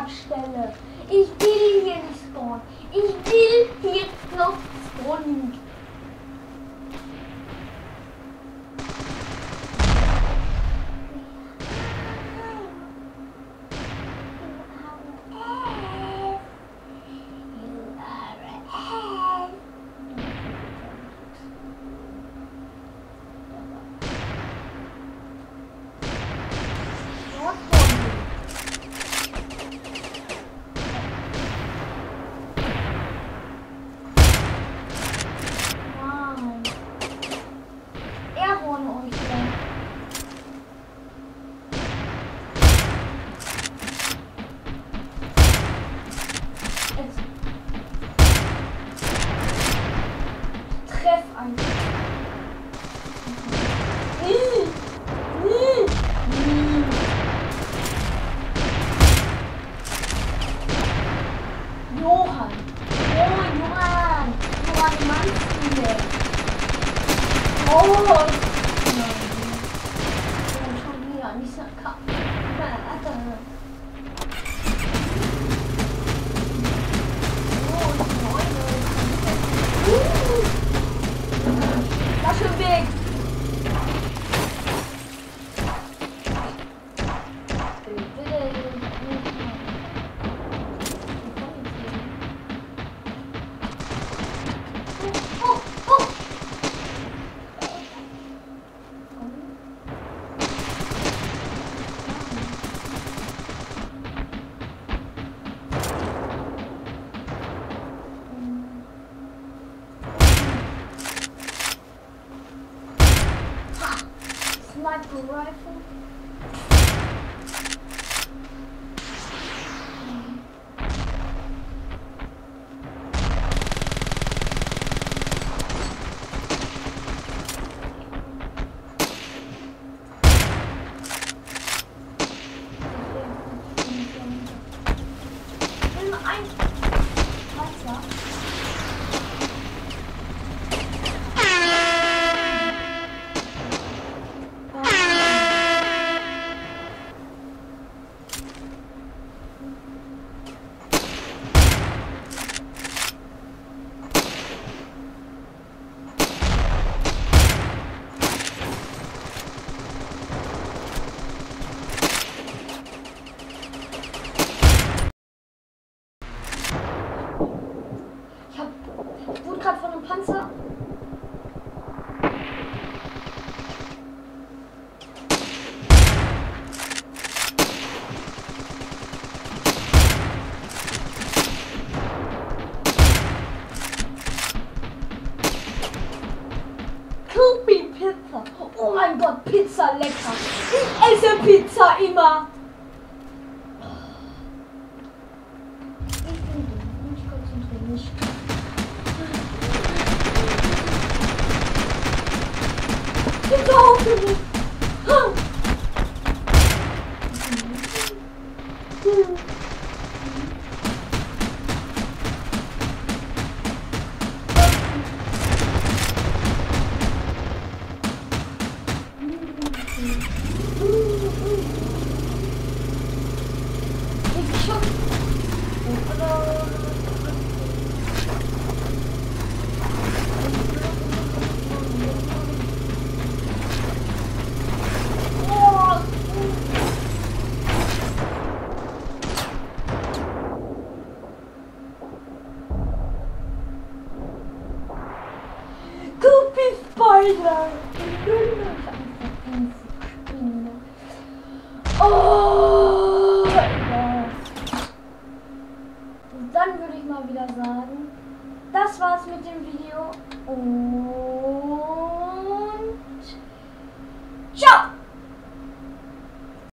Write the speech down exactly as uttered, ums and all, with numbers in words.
Startstelle. Ich will hier nicht spawnen. Ich will hier noch spawnen. Johann. Oh, Johann. Johann, meinst du jetzt? Oh. Nein. Oh, schon wieder nicht so kaputt. Lass schon weg! Oh, oh. Sniper rifle. Nimm ein Wasser. Ich wurde gerade von einem Panzer. Kupi Pizza. Oh mein Gott, Pizza lecker. Ich esse Pizza immer. Ich bin dumm. Ich konzentriere mich. Ich bin aufgeregt. Ich schon. Spider! Oh! Ja. Dann würde ich mal wieder sagen, das war's mit dem Video und